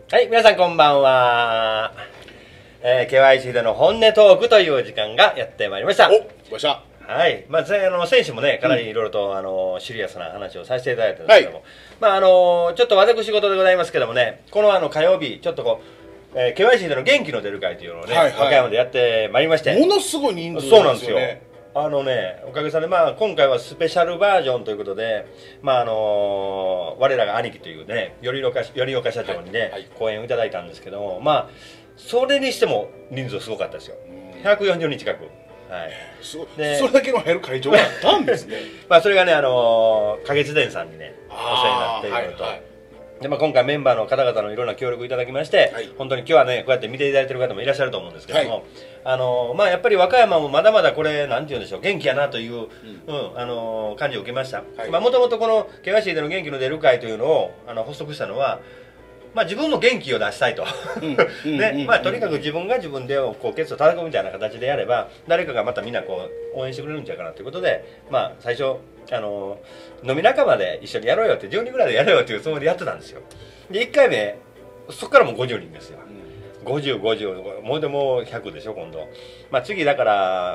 はい、皆さんこんばんは。KYC での本音トークという時間がやってまいりました。 お、来ました。 はい、まあ、選手もね、かなりいろいろと、シリアスな話をさせていただいたんですけども、まあ、ちょっと私事でございますけどもね、この火曜日、ちょっとこう、KYC での元気の出る会というのをね、和歌山でやってまいりまして。 ものすごい人数そうなんですよ。おかげさまで、まあ、今回はスペシャルバージョンということで、まあ、我らが兄貴というね、頼岡社長にね、講演をいただいたんですけども、まあ、それにしても人数すごかったですよ。140人近く。はい、 それだけの入る会場があったんですね。 まあそれがね、花月伝さんにね、お世話になっているのと、で、まあ、今回メンバーの方々のいろんな協力いただきまして、本当に今日はね、こうやって見ていただいている方もいらっしゃると思うんですけども、まあやっぱり和歌山もまだまだこれ、なんて言うんでしょう、元気やなという、感じを受けました。まあもともとこの険しいでの元気の出る会というのを発足したのは、まあ自分も元気を出したいと。ね、まあとにかく自分が自分でこうケツを叩くみたいな形でやれば、誰かがまたみんなこう応援してくれるんじゃないかなということで、まあ最初、飲み仲間で一緒にやろうよって、10人ぐらいでやろうよっていうつもりでやってたんですよ。で、1回目、そこからもう50人ですよ。50、50、もうでも100でしょ、今度。まあ次だから、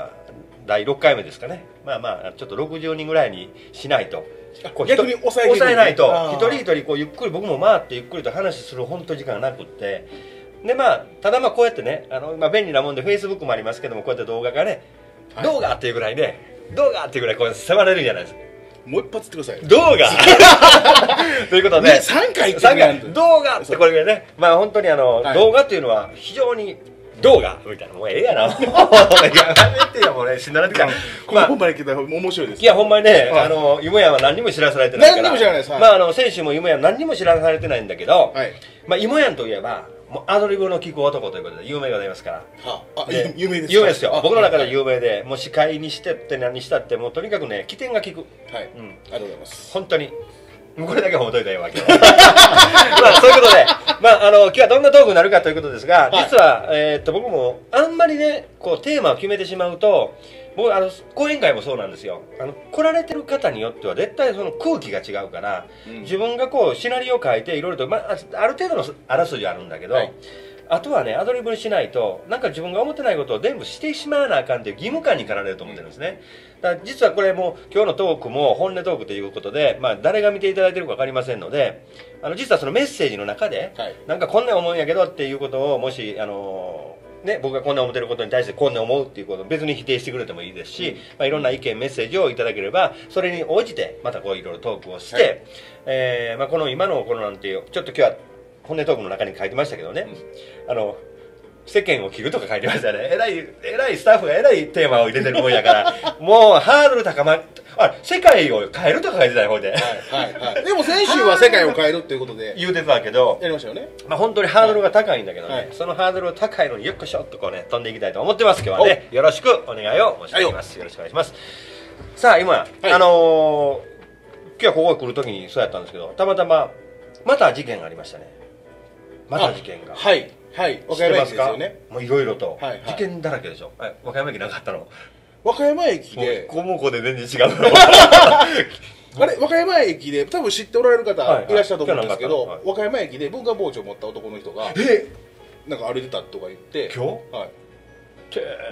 第6回目ですかね。まあまあ、ちょっと60人ぐらいにしないと。 逆に抑えないと、一人一人こうゆっくり、僕も回ってゆっくりと話する本当に時間がなくって。で、まあ、ただまあこうやってね、まあ便利なもんで Facebook もありますけども、こうやって動画がね、動画っていうぐらいね、動画っていうぐらいこう迫れるじゃないですか。 もう一発言ってください。 動画ということで、 3回言ってください。 動画ってこれがね、まあ本当に動画っていうのは非常に動画みたいな、もうええやな。やめてよ、もうね、死んだらってから。 ほんまに聞いたら面白いです。 いや、ほんまにね、夢やは何にも知らされてないから。 何にも知らないです。 まあ、選手も夢や何にも知らされてないんだけど、まあ、芋やんといえば、もうアドリブの利く男ということで有名でございますから。 有名です。 有名ですよ。僕の中で有名で、もう司会にしてって何したって、もうとにかくね、起点が利く。 はい。ありがとうございます。 本当に。もうこれだけ褒めといたよ、わけ。まあ、そういうことで、まあ、今日はどんなトークになるかということですが、実は、僕もあんまりね、こう、テーマを決めてしまうと、僕、講演会もそうなんですよ。来られてる方によっては、絶対その空気が違うから、自分がこう、シナリオを書いて、いろいろと、まあ、ある程度のあらすじはあるんだけど、あとはね、アドリブにしないと、なんか自分が思ってないことを全部してしまわなあかんっていう義務感に駆られると思ってるんですね。だから実はこれも今日のトークも本音トークということで、まあ誰が見ていただいてるか分かりませんので、実はそのメッセージの中で、なんかこんな思うんやけどっていうことをもし、ね、僕がこんな思ってることに対してこんな思うっていうことを別に否定してくれてもいいですし、まあいろんな意見メッセージをいただければそれに応じてまたこういろいろトークをして、まあこの今のこのなんていうちょっと今日は本音トークの中に書いてましたけどね、世間を切るとか書いてましたね。えらいスタッフがえらいテーマを入れてるもんやからもうハードル高まって、世界を変えるとか書いてたよ、ほいで。 でも先週は世界を変えるっていうことで言うてたけど、 やりましたよね。 まあ本当にハードルが高いんだけどね、そのハードル高いのによっこしょっとこうね、飛んでいきたいと思ってます。今日はね、よろしくお願いを申し上げます。よろしくお願いします。さあ、今、今日はここへ来るときにそうやったんですけど、たまたま、また事件がありましたね。また事件が。 はい。和歌山駅ですよね。 もういろいろと。事件だらけでしょ。和歌山駅なかったの。 和歌山駅で。 ここで全然違うの。 あれ、和歌山駅で、多分知っておられる方いらっしゃると思うんですけど、和歌山駅で文化包丁を持った男の人が、なんか歩いてたとか言って、 今日はい。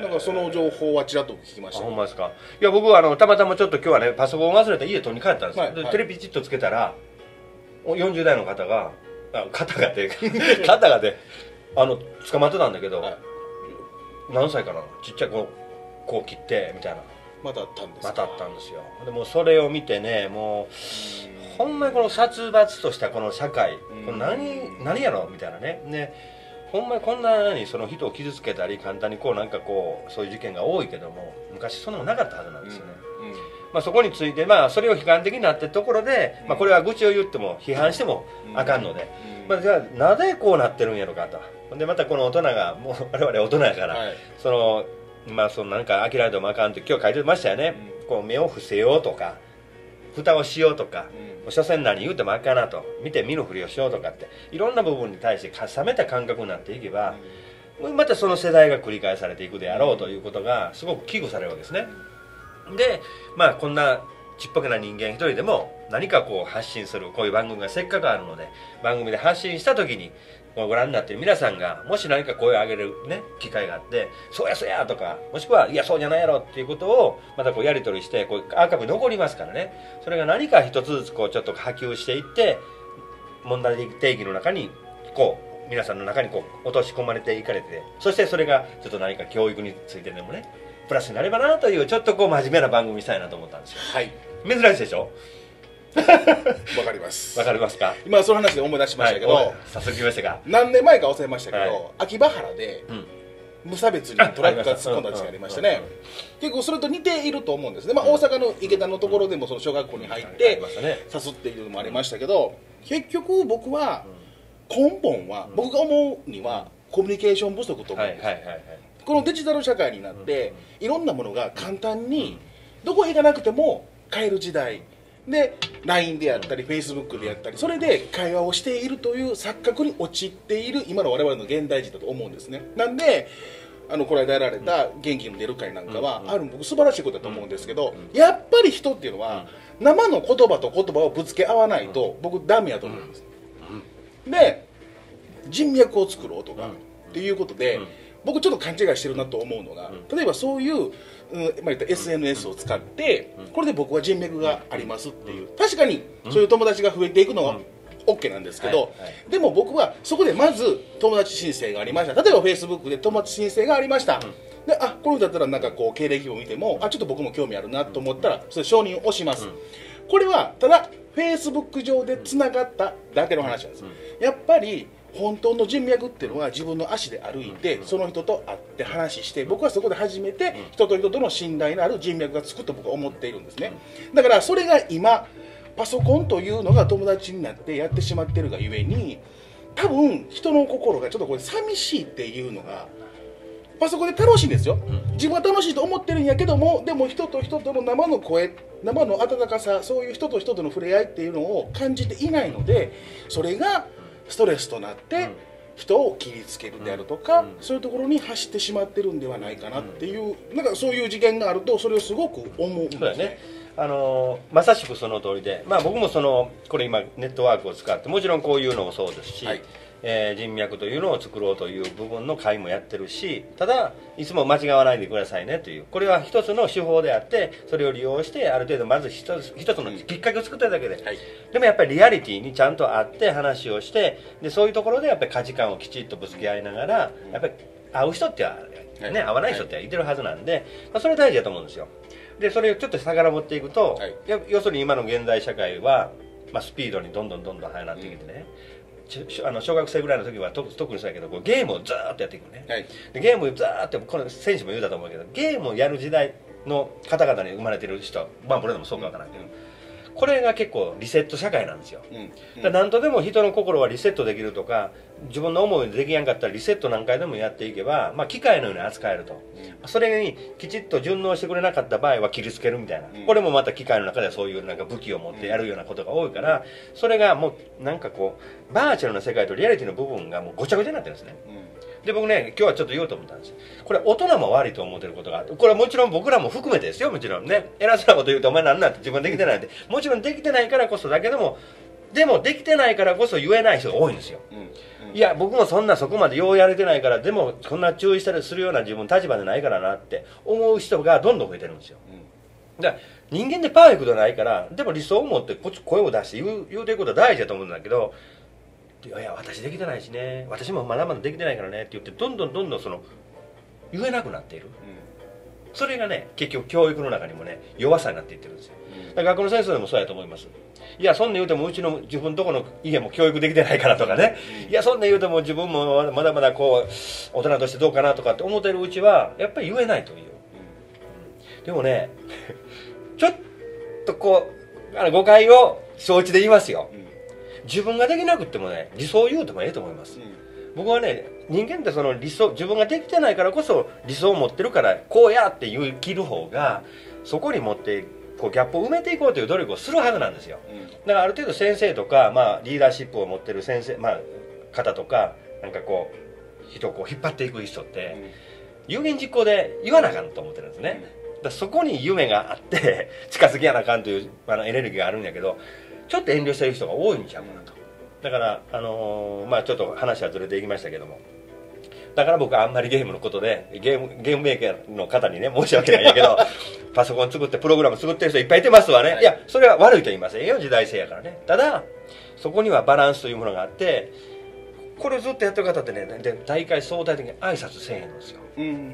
なんかその情報はちらっと聞きました。 ほんまですか。いや、僕はたまたまちょっと今日はね、パソコン忘れて家取りに帰ったんですよ。テレビピチッとつけたら、40代の方が、肩がで、捕まってたんだけど、何歳かな、ちっちゃいこう切ってみたいな。 またあったんです。 またあったんですよ。でもそれを見てね、もうほんまにこの殺伐としたこの社会、これ何やろみたいなね。ね、ほんまにこんなにその人を傷つけたり簡単にこうなんかこうそういう事件が多いけども、昔そんなのなかったはずなんですよね。まあそこについて、まあそれを批判的になってるところで、まあこれは愚痴を言っても批判してもあかんので、まあじゃあなぜこうなってるんやろかと。でまたこの大人が、もう我々大人やから、そのまあそのなんか諦めてもあかんって今日書いてましたよね。こう目を伏せようとか蓋をしようとか、所詮何言うてもあかんなと、見て見ぬふりをしようとかって、いろんな部分に対して冷めた感覚になっていけば、またその世代が繰り返されていくであろうということがすごく危惧されるわけですね。でまあこんなちっぽけな人間一人でも何かこう発信するこういう番組がせっかくあるので、番組で発信した時にご覧になっている皆さんがもし何か声を上げる、ね、機会があってそうやそうやとかもしくはいやそうじゃないやろっていうことをまたこうやり取りしてこうアーカイブに残りますからね。それが何か一つずつこうちょっと波及していって問題定義の中にこう皆さんの中にこう落とし込まれていかれて、そしてそれがちょっと何か教育についてでもねプラスになればなというちょっとこう真面目な番組にしたいなと思ったんですよ。 はい、 珍しいでしょ。 わかります。 わかりますか。 今その話で思い出しましたけど、 はい、早速来ましたか。 何年前か忘れましたけど、 はい、 秋葉原で、無差別にトラックが突っ込んだ時がありましたね。結構それと似ていると思うんですね。まあ、大阪の池田のところでもその小学校に入って誘っているのもありましたけど、結局僕は根本は僕が思うにはコミュニケーション不足と思うんです。このデジタル社会になっていろんなものが簡単にどこへ行かなくても買える時代で LINE であったり Facebook であったりそれで会話をしているという錯覚に陥っている今の我々の現代人だと思うんですね。なんでこの間やられた元気の出る会なんかはある僕素晴らしいことだと思うんですけど、やっぱり人っていうのは生の言葉と言葉をぶつけ合わないと僕ダメやと思うんです。で人脈を作ろうとかっていうことで僕ちょっと勘違いしてるなと思うのが、例えばそういう言った SNS を使ってこれで僕は人脈がありますっていう、確かにそういう友達が増えていくのは OK なんですけど、でも僕はそこでまず友達申請がありました。例えば Facebook で友達申請がありました。でこの人だったらなんかこう経歴を見てもちょっと僕も興味あるなと思ったらそれ承認を押します。これはただ Facebook 上でつながっただけの話なんです。やっぱり本当の人脈っていうのは自分の足で歩いてその人と会って話して、僕はそこで初めて人と人との信頼のある人脈がつくと僕は思っているんですね。だからそれが今パソコンというのが友達になってやってしまっているがゆえに、多分人の心がちょっとこれ寂しいっていうのがパソコンで楽しいんですよ。自分は楽しいと思ってるんやけども、でも人と人との生の声、生の温かさ、そういう人と人との触れ合いっていうのを感じていないので、それがストレスとなって人を切りつけるであるとか、そういうところに走ってしまってるんではないかなっていう、なんかそういう事件があるとそれをすごく思うんですね。 まさしくその通りで、僕もこれ今ネットワークを使ってもちろんこういうのもそうですし、人脈というのを作ろうという部分の会もやってるし、ただいつも間違わないでくださいねという、これは一つの手法であって、それを利用してある程度まず一つのきっかけを作ってるだけで、でもやっぱりリアリティにちゃんと会って話をして、でそういうところでやっぱり価値観をきちっとぶつけ合いながら、やっぱり会う人ってはね、会わない人っていてるはずなんで、それ大事だと思うんですよ。でそれをちょっと遡っていくと、要するに今の現代社会は、スピードにどんどん速くなってきてね、小学生ぐらいの時は特にそうやけどゲームをずーっとやっていくね、でゲームをずーっとこの選手も言うだと思うけど、ゲームをやる時代の方々に生まれてる人、僕らでもそうかわからないけど、これが結構リセット社会なんですよ。何とでも人の心はリセットできるとか、自分の思いでできやんかったらリセット何回でもやっていけば、機械のように扱えると、それにきちっと順応してくれなかった場合は切りつけるみたいな、これもまた機械の中ではそういうなんか武器を持ってやるようなことが多いから、それがもうなんかこうバーチャルな世界とリアリティの部分がもうごちゃごちゃになってるんですね。で僕ね、今日はちょっと言おうと思ったんです。これ大人も悪いと思ってることがあって、これはもちろん僕らも含めてですよ。もちろんね、偉そうなこと言うとお前なんなんて自分できてないって、もちろんできてないからこそだけども、でもできてないからこそ言えない人が多いんですよ。いや僕もそこまでようやれてないから、でもそんな注意したりするような自分立場でないからなって思う人がどんどん増えてるんですよ。だから人間でパーフェクトないから、でも理想を持って声を出して言うてることは大事だと思うんだけど、いや私できてないしね、私もまだまだできてないからねって言って、どんどん言えなくなっている、それがね結局教育の中にもね弱さになっていってるんですよ。だから学校の先生でもそうやと思います。いやそんな言うてもうちの自分とこの家も教育できてないからとかね、いやそんな言うても自分もまだまだこう大人としてどうかなとかって思ってるうちはやっぱり言えないという、でもねちょっとこう誤解を承知で言いますよ。自分ができなくってもね理想を言うてもええと思います。僕はね、人間ってその理想、自分ができてないからこそ理想を持ってるからこうやって言い切る方が、そこに持ってこうギャップを埋めていこうという努力をするはずなんですよ。だからある程度先生とか、リーダーシップを持ってる先生、方とかなんかこう人をこう引っ張っていく人って、有言実行で言わなあかんと思ってるんですね。だからそこに夢があって近づきやなあかんというエネルギーがあるんやけど、ちょっと遠慮してる人が多いんちゃうかなと。 だからまあちょっと話はずれていきましたけども、だから僕はあんまりゲームのことでゲームメーカーの方にね申し訳ないんやけどパソコン作ってプログラム作ってる人いっぱいいてますわね、いやそれは悪いと言いませんよ、時代性やからね。ただそこにはバランスというものがあって、これをずっとやってる方ってね、大会相対的に挨拶せえへんんですよ。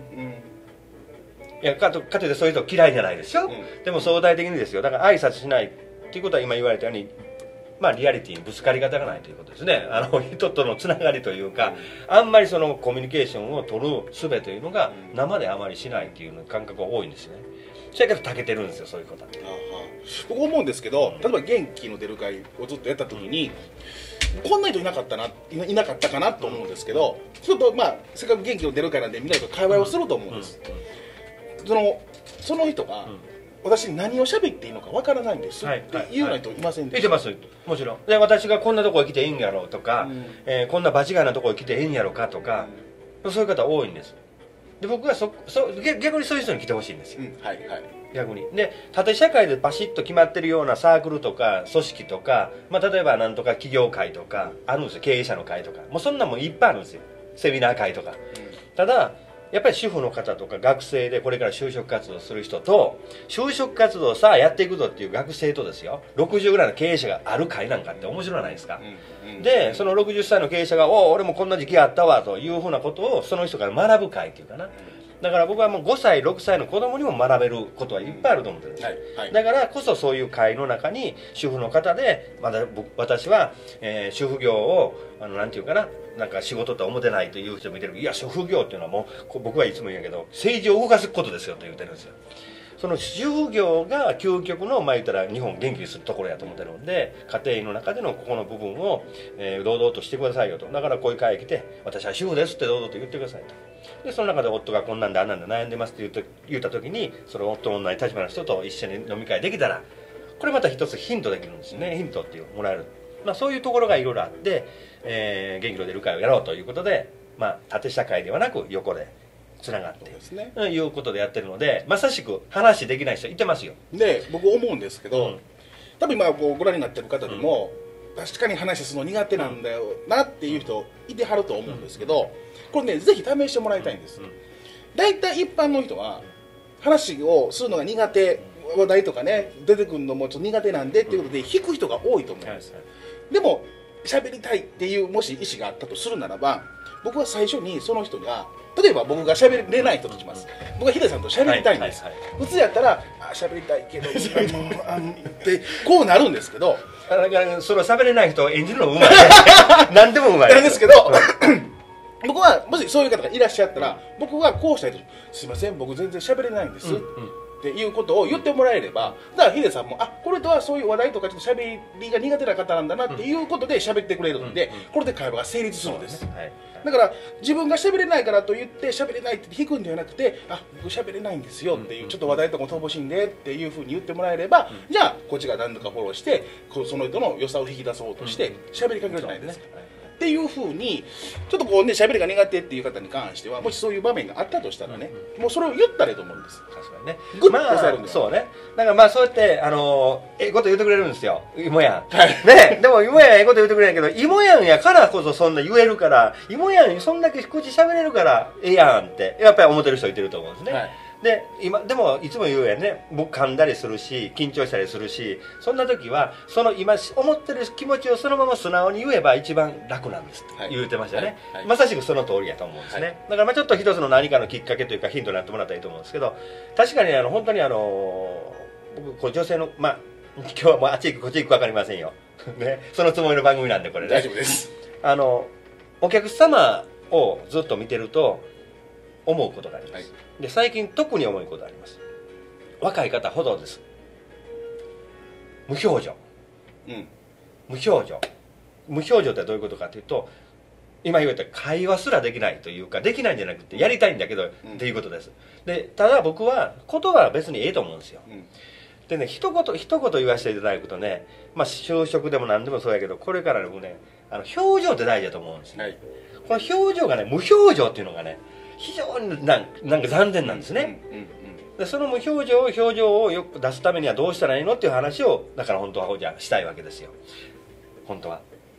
いやかといってそういう人嫌いじゃないですよ、でも相対的にですよ。だから挨拶しないっていうことは今言われたように、まあリアリティにぶつかり方がないということですね。人とのつながりというか、あんまりそのコミュニケーションを取る術というのが生であまりしないっていう感覚が多いんですよね。そやけど長けてるんですよ、そういうことは。 僕思うんですけど、例えば元気の出る会をずっとやった時に、こんな人いなかったかなと思うんですけど、ちょっとまあせっかく元気の出る会なんでみんなと会話をすると思うんです。その人が、私何を喋っていいのかわからないんですっていうような人いませんでした？ いてます、もちろん。で私がこんなとこへ来ていいんやろうとか、こんな場違いなとこへ来ていいんやろうかとか、そういう方多いんです。で僕は逆にそういう人に来てほしいんですよ、逆に。で縦社会でバシッと決まってるようなサークルとか組織とか、まあ、例えばなんとか企業会とかあるんですよ、経営者の会とか、もうそんなもんいっぱいあるんですよ、セミナー会とか。ただやっぱり主婦の方とか学生でこれから就職活動する人と、就職活動さあやっていくぞっていう学生とですよ、60ぐらいの経営者がある会なんかって面白いないですか、でその60歳の経営者が「おお俺もこんな時期あったわ」というふうなことをその人から学ぶ会っていうかな。だから僕はもう5歳6歳の子供にも学べることはいっぱいあると思ってるんです、だからこそそういう会の中に主婦の方で、私は、主婦業をなんていうかな、なんか仕事とは思ってないという人もいてる。いや主婦業っていうのはもう僕はいつも言うんやけど、政治を動かすことですよと言ってるんですよ。その主婦業が究極の、まあ言ったら日本を元気にするところやと思ってるので、家庭の中でのここの部分を、堂々としてくださいよと。だからこういう会来て私は主婦ですって堂々と言ってくださいと。でその中で夫がこんなんであんなんで悩んでますって言った時に、その夫の同じ立場の人と一緒に飲み会できたら、これまた一つヒントできるんですよね。ヒントっていうもらえる、まあ、そういうところがいろいろあって、元気の出る会をやろうということで、まあ、縦社会ではなく横でつながっていうことでやってるので、まさしく話できない人いてますよ。 で僕思うんですけど、多分今ご覧になってる方でも、確かに話すの苦手なんだよなっていう人いてはると思うんですけど、これねぜひ試してもらいたいんです。大体一般の人は話をするのが苦手、話題とかね出てくるのもちょっと苦手なんでっていうことで引く人が多いと思うんです。でも喋りたいっていうもし意思があったとするならば、僕は最初にその人が、例えば僕が喋れない人とします。僕はヒデさんと喋りたいんです。普通やったら喋りたいけどってこうなるんですけど、 だからその喋れない人を演じるのもうまい何でもうまいなんですけど僕はもしそういう方がいらっしゃったら、僕はこうしたいと、すいません僕全然喋れないんです、っていうことを言ってもらえれば、だからヒデさんもこれとはそういう話題とかちょっと喋りが苦手な方なんだなっていうことで喋ってくれるんで、これで会話が成立するんです。だから自分が喋れないからと言って喋れないって引くんではなくて、僕喋れないんですよっていう、ちょっと話題とか乏しいんでっていうふうに言ってもらえれば、じゃあこっちが何度かフォローしてその人の良さを引き出そうとして喋りかけるじゃないですか。っていうふうにちょっとこうね、喋りが苦手っていう方に関しては、もしそういう場面があったとしたらね、もうそれを言ったらいいと思うんです。 確かにね、 グッと抑えるんです。 そうね。だからまあそうやってええこと言ってくれるんですよ、芋やん。ね、でも芋やんええこと言ってくれないけど、芋やんやからこそそんな言えるから、芋やんにそんだけ口喋れるからええやんってやっぱり思ってる人いてると思うんですね。ででもいつも言うやんね、僕噛んだりするし緊張したりするし、そんな時はその今思ってる気持ちをそのまま素直に言えば一番楽なんですって言うてましたね。まさしくその通りやと思うんですね。だからまあちょっと一つの何かのきっかけというかヒントになってもらったらいいと思うんですけど、確かに本当に僕こう女性のまあ今日はもうあっち行くこっち行く分かりませんよね、そのつもりの番組なんでこれね大丈夫です。 お客様をずっと見てると思うことがあります。で最近特に思うことがあります。若い方ほどです。無表情、無表情ってどういうことかというと、今言われた会話すらできないというか、できないんじゃなくてやりたいんだけどっていうことです。でただ僕は言葉は別にええと思うんですよ。でね、一言言わせていただくとね、まあ就職でも何でもそうやけど、これからのね表情って大事だと思うんですね。この表情がね、無表情っていうのがね非常になんか残念なんですね。でその無表情をよく出すためにはどうしたらいいのっていう話を、だから本当はじゃあしたいわけですよ、本当は。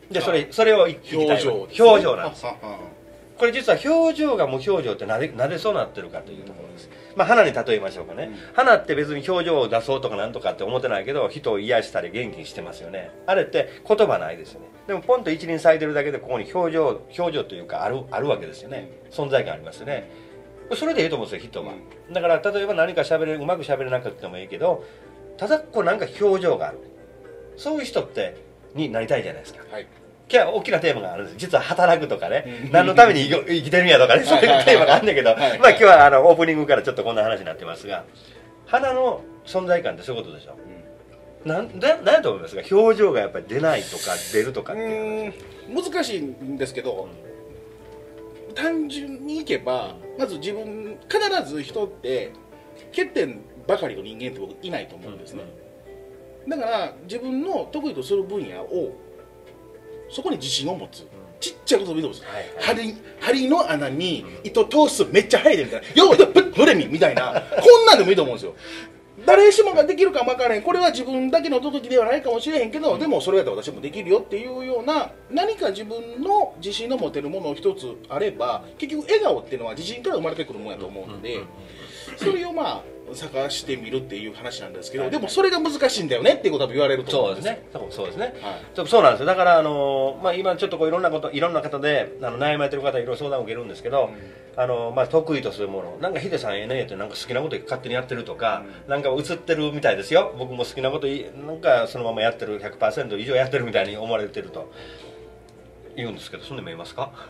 でそれを聞きたい表情なんです。これ実は表情が無表情ってなぜそうなってるかというところです。まあ花に例えましょうかね。花って別に表情を出そうとかなんとかって思ってないけど、人を癒したり元気にしてますよね。あれって言葉ないですよね。でもポンと一輪咲いてるだけでここに表情というかあるわけですよね。存在感ありますよね。それでいいと思うんですよ、人は。だから例えば何かうまく喋れなくてもいいけど、ただなんか表情がある。そういう人になりたいじゃないですか。はい、今日は大きなテーマがあるんです。実は働くとかね、何のために生きてるんやとかね、そういうテーマがあるんだけど、まあ今日はオープニングからちょっとこんな話になってますが、花の存在感ってそういうことでしょ。なんやと思いますか。表情がやっぱり出ないとか出るとかっていう難しいんですけど、単純にいけばまず必ず人って欠点ばかりの人間って僕いないと思うんですね。だから自分の得意とする分野をそこに自信を持つ。ちっちゃいことでもいいと思うんです。針の穴に糸通すめっちゃ早いでみたいな、よーブレミみたいな、こんなんでもいいと思うんですよ。誰しもができるかもわからへん、これは自分だけの特技ではないかもしれへんけど、でもそれやったら私もできるよっていうような何か自分の自信の持てるものを一つあれば、結局笑顔っていうのは自信から生まれてくるものやと思うので、それを探してみるっていう話なんですけど、でもそれが難しいんだよねっていうことは言われると思うんですよ。 そうですね。そうなんですよ。だから今ちょっといろんな方で悩まれてる方いろいろ相談を受けるんですけど、得意とするもの、なんかヒデさんってなんか好きなこと勝手にやってるとか、なんか映ってるみたいですよ。僕も好きなことなんかそのままやってる 100% 以上やってるみたいに思われてると言うんですけど、そんでも言いますか？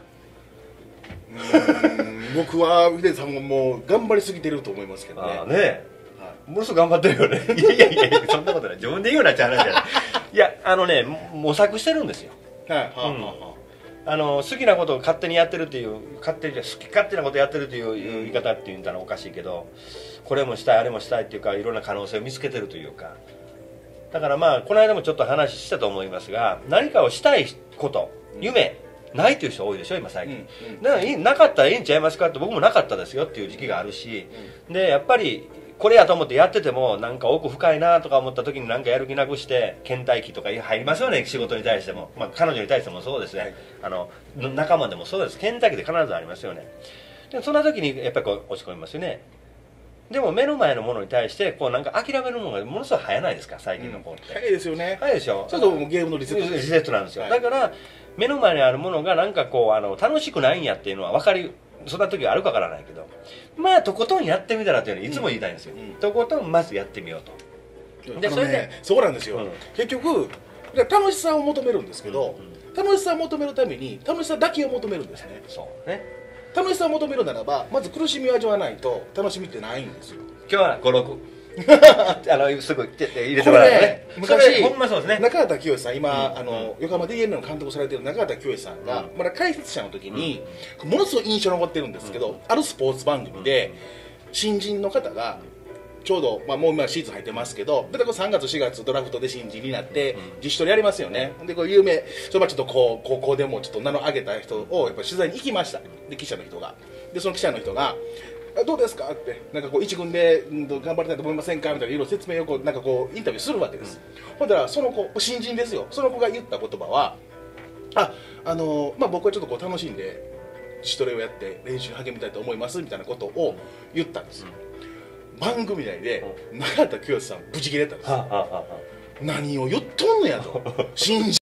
僕はヒデさんももう頑張りすぎてると思いますけどね。 ものすごく頑張ってるよね。いやそんなことない。自分で言うなっちゃう話じゃない。いや模索してるんですよ。好きなことを勝手にやってるっていう、好き勝手なことやってるっていう言い方って言ったらおかしいけど、これもしたいあれもしたいっていうか、いろんな可能性を見つけてるというか。だからこの間もちょっと話したと思いますが、何かをしたいこと、夢ないという人多いでしょ今最近。だからなかったらいいんちゃいますかって、僕もなかったですよっていう時期があるし、でやっぱりこれやと思ってやっててもなんか奥深いなとか思った時になんかやる気なくして倦怠期とか入りますよね。仕事に対しても、彼女に対してもそうですね、仲間でもそうです。倦怠期で必ずありますよね。でそんな時にやっぱり落ち込みますよね。でも目の前のものに対してなんか諦めるものがものすごい早ないですか最近の子って。 早いですよね。 早いでしょ。 ちょっとゲームのリセットなんですよ。だから目の前にあるものがなんか楽しくないんやっていうのは分かり、そんな時があるかわからないけど、とことんやってみたらというのはいつも言いたいんですよ。とことんまずやってみようと。 でそれでそうなんですよ。結局楽しさを求めるんですけど、楽しさを求めるために楽しさだけを求めるんですね。 そうね。 楽しさを求めるならばまず苦しみを味わわないと楽しみってないんですよ。 今日は56すぐ入れてもらうね。 昔ほんまそうですね。 中畑清さん、今横浜 DNA の監督されている中畑清さんがまだ解説者の時にものすごい印象に残ってるんですけど、あるスポーツ番組で新人の方がちょうどもう今シーズン入ってますけど、3月4月ドラフトで新人になって自主トレやりますよね。で有名それはちょっと高校でもちょっと名の上げた人をやっぱ取材に行きました。で記者の人がその記者の人がどうですかって一軍で頑張りたいと思いませんかみたいないろいろ説明をインタビューするわけです。ほんだらその子新人ですよ。その子が言った言葉は僕はちょっと楽しんで自主トレをやって練習に励みたいと思いますみたいなことを言ったんです。番組内で中畑清さんブチ切れたんです。何を言っとんのやと新人